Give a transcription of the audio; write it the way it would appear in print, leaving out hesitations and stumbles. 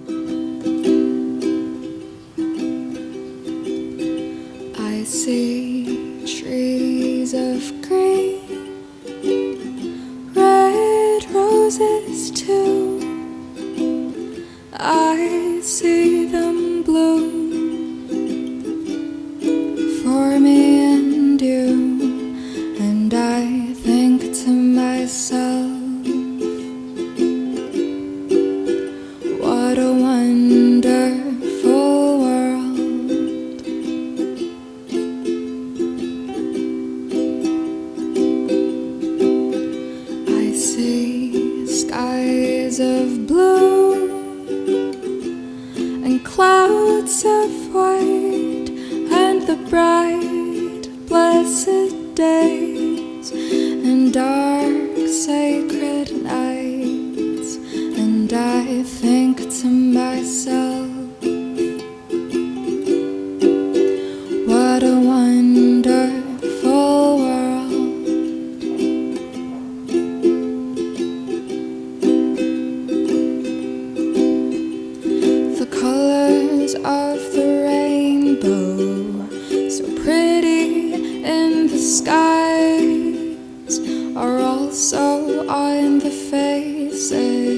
I see trees of green, red roses too. I see them bloom for me and you, and I think to myself, what a wonderful world. I see skies of blue and clouds of white, and the bright, blessed days and dark, sacred nights, and I think to myself, what a wonderful world. The colors of the rainbow, so pretty in the skies, are also on the faces